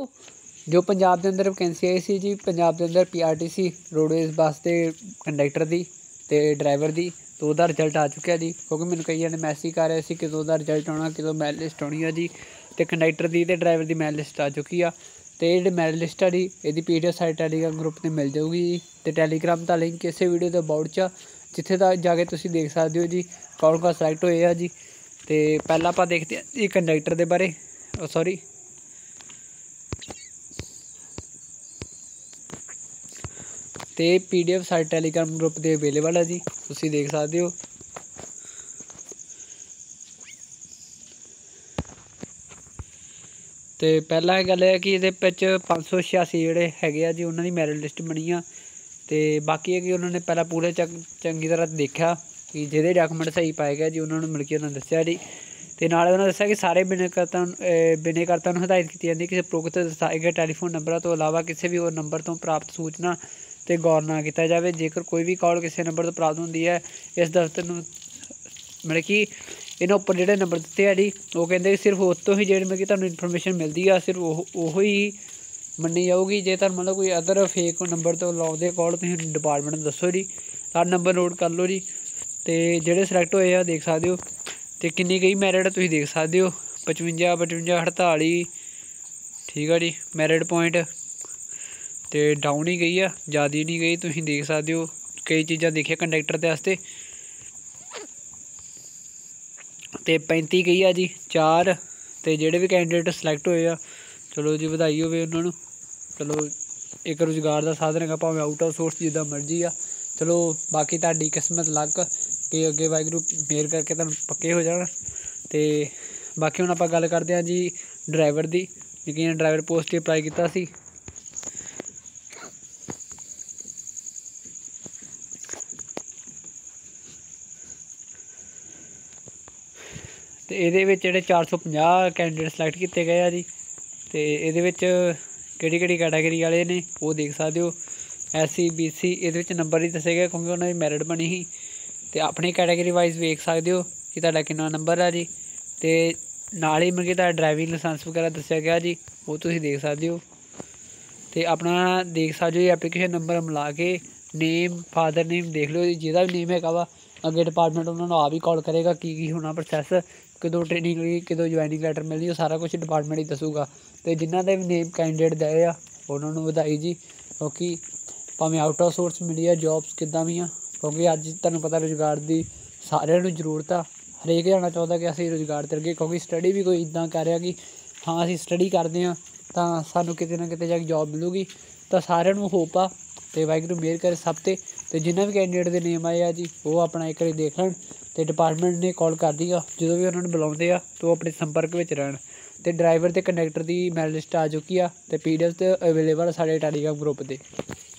जो पंजाब के अंदर वैकेंसी आई सी जी, पंजाब के अंदर PRTC रोडवेज बस के कंडक्टर की तो ड्राइवर की, तो वह रिजल्ट आ चुका जी। क्योंकि मैंने कई जने मैसेज कर रहे थे कदों का रिजल्ट आना, कदों मैरिट लिस्ट आनी है जी। तो कंडक्टर की तो ड्राइवर की मैरिट लिस्ट आ चुकी है। तो ये मैरिट लिस्ट है जी, ये PDF साइट टैलीग्राम ग्रुप पर मिल जाऊगी जी। तो टैलीग्राम का लिंक इस वीडियो के अबाउट च, जिथे तक जाके तुम देख सकते हो जी कौन कौन सलैक्ट होए आ जी। तो पहला आप देखते हैं जी कंडक्टर के बारे, सॉरी तो PDF साइट टैलीग्राम ग्रुप पर अवेलेबल है जी, तुम देख सकते हो। तो पहला गल है कि ये 586 जोड़े है जी उन्होंने मैरिट लिस्ट बनी आ। तो बाकी है कि उन्होंने पहला पूरे चंगी तरह देखा कि जिहदे डॉकूमेंट सही पाए गए जी, उन्होंने मिल के उन्होंने दस्सिया जी। तो नाल उन्होंने दस्सिया कि सारे बिनेकर्ता नूं हिदायत की जाती कि उपरोक्त दर्शाए गए टैलीफोन नंबर तो इलावा किसी भी होर नंबर तो प्राप्त सूचना तो गौर ना किया जाए। जेकर कोई भी कॉल किसी नंबर तो प्राप्त होती है, इस दफ्तर मतलब कि इन्होंने उपर जोड़े नंबर दिते है जी, वो कहते सिर्फ उस तो ही जो मतलब कि तुहानूं इनफॉर्मेशन मिलती है सिर्फ वो ही मन्नी जाऊगी। जे तुहानूं मतलब कोई अदर फेक नंबर तो लाउंदे कॉल तुसीं डिपार्टमेंट दस्सो जी, सारा नंबर नोट कर लो जी। तो जोड़े सलैक्ट होए आ देख सकते हो। तो किन्नी गई मैरिट तुसीं देख सकते हो 55 55 48, ठीक है जी मैरिट पॉइंट। तो डाउन ही गई है, ज़्यादा नहीं गई, तुसीं देख सकते हो। कई चीज़ां देखिए कंडक्टर के वास्ते। तो 35 गई है जी 4। तो जोड़े भी कैंडीडेट सलैक्ट होए आ, चलो जी बधाई होवे उन्होंने। चलो एक रोज़गार का साधन है, भावें आउट ऑफ सोर्स जिदा मर्जी आ। चलो बाकी तुहाडी किस्मत लक कि अगे वाहिगुरू मेहर करके तुहानूं पक्के हो जाण। तो बाकी हुण आपां गल करते हैं जी ड्राइवर की, जिहने ड्राइवर पोस्ट अप्लाई किया सी। तो ये जोड़े 450 कैंडीडेट सलैक्ट किए गए हैं जी। तो ये केड़ी कैटागरी वाले ने वो देख सकते हो। SC BC ये नंबर ही दसे गए क्योंकि उन्होंने मैरिट बनी ही। तो अपनी कैटागरी वाइज वेख सकते हो कि तुहाडा कितना नंबर है जी। तो नाल ही मतलब कि ड्राइविंग लाइसेंस वगैरह दस्सिया गया जी, वो तुसीं देख सकते हो। तो अपना देख सकते हो एप्लीकेशन नंबर मिला के नेम फादर नेम देख लो, जिहदा भी नेम है वा अगे डिपार्टमेंट उन्होंने आप ही कॉल करेगा की होना प्रोसैस, कदों ट्रेनिंग होगी, कदों ज्वाइनिंग लैटर मिलनी, सारा कुछ डिपार्टमेंट ही दसूगा। तो जिन्हों के भी नेम कैंडीडेट दे आ उन्होंने बधाई जी, क्योंकि भावें आउट ऑफ सोर्स मिली है जॉब्स किदां भी आ, क्योंकि अज तुहानूं पता रोज़गार की सारिਆਂ ਨੂੰ ਜ਼ਰੂਰਤ आ। हरेक जाना चाहता कि असीं रोज़गार ते लगे, क्योंकि स्टडी भी कोई इदां कर रहा कि हाँ असीं स्टडी करते हैं तो सानूं किते ना किते जाके जॉब मिलूगी। तो सारिਆਂ ਨੂੰ होप आ तो वाहिगुरू मेहर करे सब ते। तो जिन्होंने भी कैंडीडेट के नेम आए आ जी वो अपना एक बार देख लैन। तो डिपार्टमेंट ने कॉल कर दी आ, जो भी उन्होंने बुलाते आ तो अपने संपर्क में रहन। तो ड्राइवर तो कंडक्टर की मैरिट लिस्ट आ चुकी आ, तो PDF तो अवेलेबल साढ़े टैलीग्राम ग्रुप पर।